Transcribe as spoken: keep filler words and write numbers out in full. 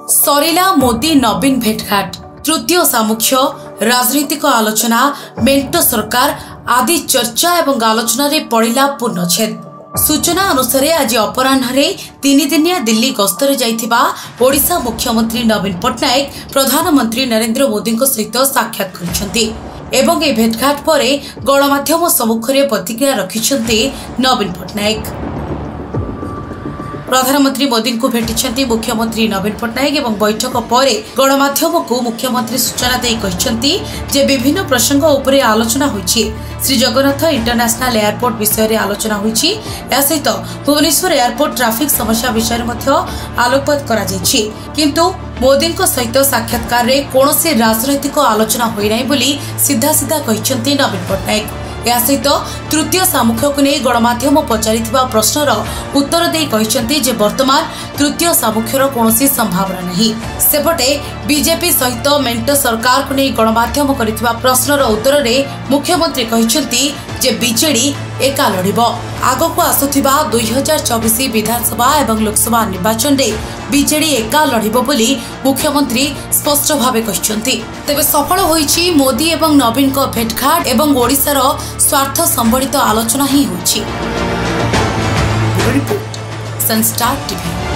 सरिला मोदी नवीन भेटघाट तृतीय सामुख्य राजनीतिक आलोचना मेंट सरकार आदि चर्चा एवं आलोचना रे पड़िला पूर्णछेद। सूचना अनुसार आज अपराह्न तीन दिनिया दिल्ली गस्तर जाइथिबा ओडिशा मुख्यमंत्री नवीन पट्टनायक प्रधानमंत्री नरेंद्र मोदी सहित साक्षात करिसेंती एवं ए भेटघाट पर गणमाध्यम सम्मुख में प्रतिक्रिया रखिसेंती नवीन पट्टनायक। प्रधानमंत्री मोदी को भेटिछंती मुख्यमंत्री नवीन पट्टनायक एवं बैठक पर गणमाध्यम को मुख्यमंत्री सूचना दे कहिसेंती जे विभिन्न प्रसंग उपरे आलोचना होईछि। श्री जगन्नाथ इंटरनेशनल एयरपोर्ट विषय रे आलोचना होईछि। या सहित भुवनेश्वर एयरपोर्ट ट्रैफिक समस्या विषय मध्ये आलोकपात करा जायछि, किंतु मोदी सहित साक्षात्कार रे कोनोसी राजनैतिक आलोचना होई नै बोली सीधा सीधा कहिसेंती नवीन पट्टनायक। या सहित तृतीय सामुख्य को नहीं गणमाध्यम पचारि प्रश्नर उत्तर दे कहिसेंती जे वर्तमान तृतीय सामुख्यर कौनसी संभावना नहीं। सेपटे बीजेपी सहित मेंट सरकार को नहीं गणमाध्यम करिथिबा प्रश्नर उत्तर रे मुख्यमंत्री कहिसेंती जे बीजेडी एका लड़िबो। आगको आसुथिबा दुई हजार चौबीस विधानसभा एवं लोकसभा निर्वाचन रे बीजेडी एका लड़िबो बोली मुख्यमंत्री स्पष्ट भावे कहिसेंती। तेबे सफल होईछि मोदी एवं नवीन को भेटघाट एवं ओडिशार स्वार्थ संबंधित आलोचना ही होईछि। Report Sunstar TV.